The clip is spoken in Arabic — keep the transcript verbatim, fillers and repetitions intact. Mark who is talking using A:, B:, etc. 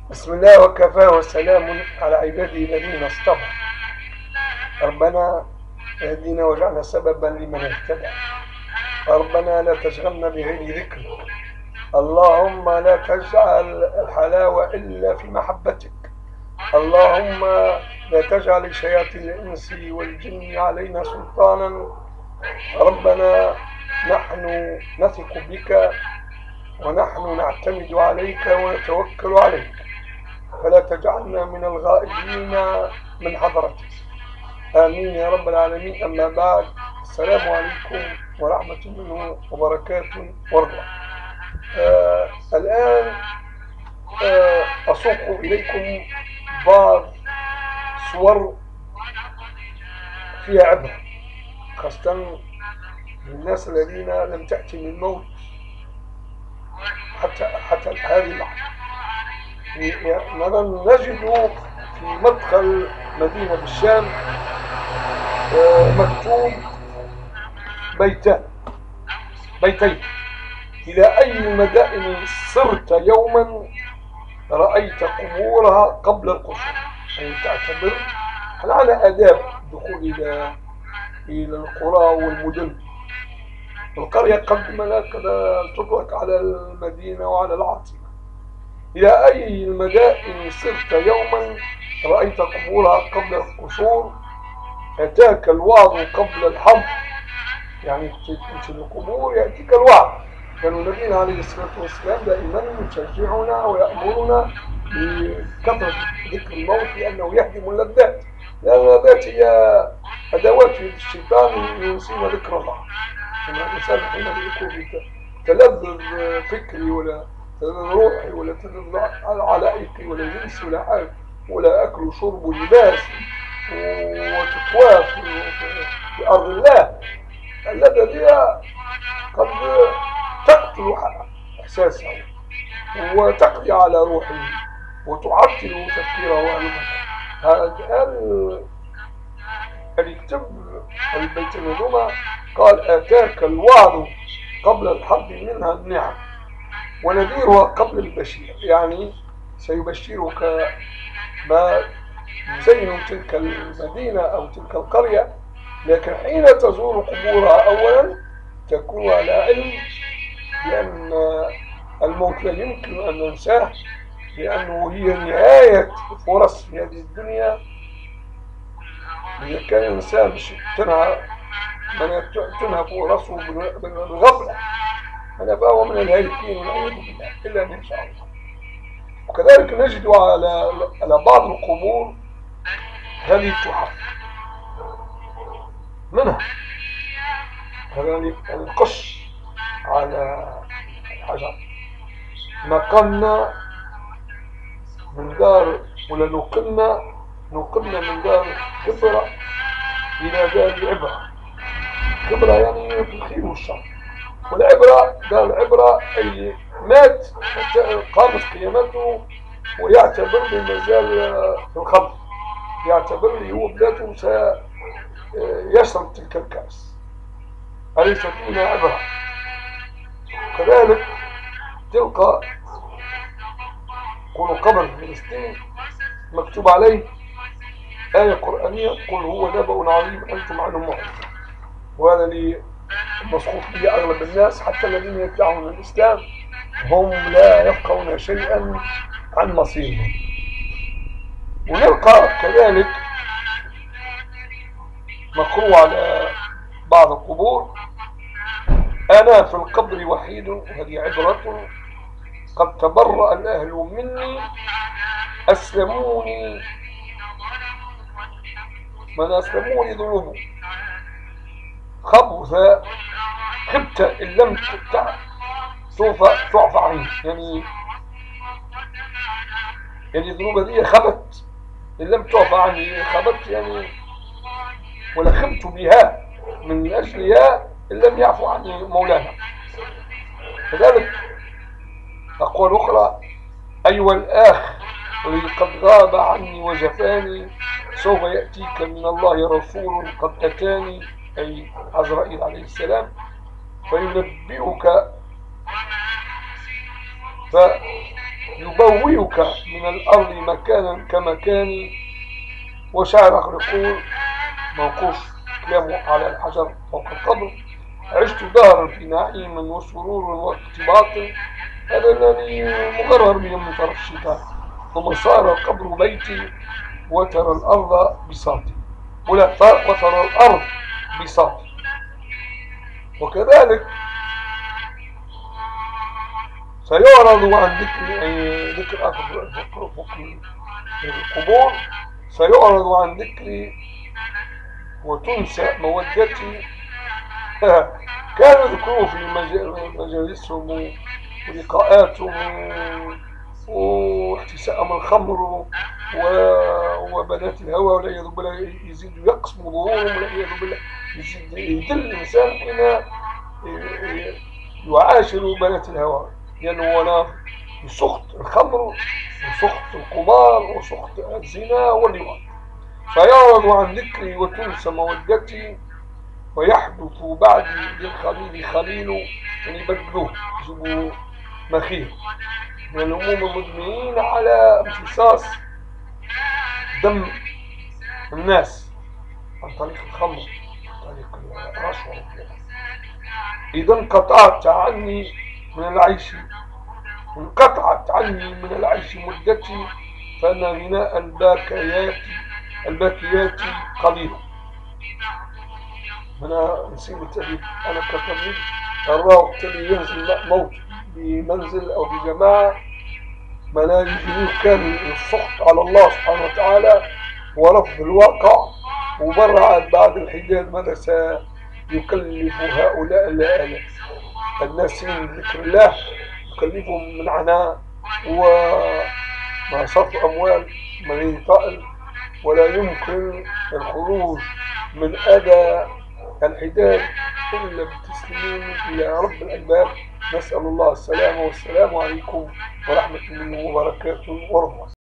A: بسم الله وكفى وسلام على عباده الذين اصطفى. ربنا اهدنا واجعلنا سببا لمن اهتدى. ربنا لا تشغلنا بغير ذكرك. اللهم لا تجعل الحلاوة إلا في محبتك. اللهم لا تجعل شياطين الإنس والجن علينا سلطانا. ربنا نحن نثق بك ونحن نعتمد عليك ونتوكل عليك، فلا تجعلنا من الغائبين من حضرتك. آمين يا رب العالمين. أما بعد، السلام عليكم ورحمة الله وبركاته ورضوان. آه الآن آه أسوق إليكم بعض صور فيها عبرة، خاصة للناس الذين لم تأتي من الموت حتى حتى هذه اللحظة. نجد في مدخل مدينة بالشام مكتوب بيتان بيتين: إلى أي المدائن صرت يوما رأيت قبورها قبل القصور. يعني تعتبر هل على آداب الدخول إلى إلى القرى والمدن. القرية قد ملك تطلق على المدينة وعلى العاصمة. إلى أي المدائن صرت يوما رأيت قبورها قبل القصور، أتاك الوعظ قبل الحظ. يعني تمشي القبور يأتيك الوعظ. كانوا النبي عليه الصلاة والسلام دائما يشجعنا ويأمرنا بكثرة ذكر الموت لأنه يهدم اللذات، لأن اللذات هي أدوات الشيطان ينسينا ذكر الله. الإنسان حين يكون في تلذذ فكري ولا تلذذ روحي ولا تلذذ علائقي ولا جنس ولا حاجة ولا أكل وشرب ولباس وتطواف في أرض الله، اللذة دي قد تقتل إحساسه وتقضي على روحه وتعطل تفكيره وعلمه. هذا الكتاب البيت المذمومة قال: أتاك الوعظ قبل الحظ منها النعم ونذيرها قبل البشير. يعني سيبشرك ما يزين تلك المدينة أو تلك القرية، لكن حين تزور قبورها أولا تكون على علم بأن الموت لا يمكن أن ننساه، لأنه هي نهاية فرص في هذه الدنيا. إذا كان الإنسان تنهى من تنهى فرصه بالغفلة أنا فهو من الهالكين والعياذ بالله، إلا أن يشاء الله. وكذلك نجد على على بعض القبور هذه التحف منها هذا القش على الحجر: نقلنا من دار ولا نقلنا نقلنا من دار كبرى إلى دار عبرة. كبرى يعني في الخير والشر، والعبرة دار العبرة أي مات قامت قيامته ويعتبر لي مازال في الخلق، يعتبر لي هو بذاته سيشرب تلك الكأس، أليس فينا عبرة. كذلك تلقى كل قبر في فلسطين مكتوب عليه آية قرآنية: قل هو نبأ عظيم أنتم عنه معرضون. وهذا اللي مسخوط به أغلب الناس، حتى الذين يدعون الإسلام هم لا يفقهون شيئا عن مصيرهم. ونلقى كذلك مقروء على بعض القبور: أنا في القبر وحيد، هذه عبرة، قد تبرأ الأهل مني أسلموني من أسلموني ذنوبهم خبث خبت إن لم تعفى عني. يعني يعني الذنوب دي خبت إن لم تعفى عني، خبت يعني ولا خبت بها من أجلها إن لم يعفو عني مولانا. كذلك أقوال أخرى: أيها الآخ الذي قد غاب عني وجفاني، سوف يأتيك من الله رسول قد أتاني، أي عزرائيل عليه السلام، فينبئك ف يبوئك من الأرض مكانا كمكاني. وشاعر آخر يقول موقوف كلامه على الحجر فوق القبر: عشت دهرا في نعيم وسرور وارتباط، هذا الذي مغرر من طرف الشتاء، ثم صار القبر بيتي وترى الأرض بساطي، ولا وترى الأرض بساطي. وكذلك سيعرض عن ذكر أي ذكر آخر فوق القبور، سيعرض عن ذكري وتنسى مودتي. كانوا يذكروا في مجالسهم ولقاءاتهم واحتساء الخمر وبنات الهوى، والعياذ بالله يزيد يقسم ظهورهم، والعياذ بالله يزيد يدل الإنسان حين يعاشر بنات الهوى، لأنه هو يسخط الخمر وسخط القمار وسخط الزنا واللواط. فيعرض عن ذكري وتنسى مودتي، ويحدث بعدي للخليل خليل، يعني بدلوه يجيبوا مخيل من الهموم المدمنين على امتصاص دم الناس عن طريق الخمر، عن طريق الرشوة. إذا انقطعت عني من العيش انقطعت عني من العيش مدتي، فأن غناء الباكيات الباكيات قليل. أنا نسيب التأليف، أنا كطبيب أراه تلي ينزل موت بمنزل أو بجماعة ما لا يجريه كان السخط على الله سبحانه وتعالى ورفض الواقع، وبرع بعد الحداد ماذا سيكلف هؤلاء الناسين ذكر الله، يكلفهم من عناء وما صرف أموال من طائل، ولا يمكن الخروج من أذى الحداد إلا بالتسليم إلى رب الألباب. نسأل الله السلامة، والسلام عليكم ورحمة الله وبركاته ورضوانه.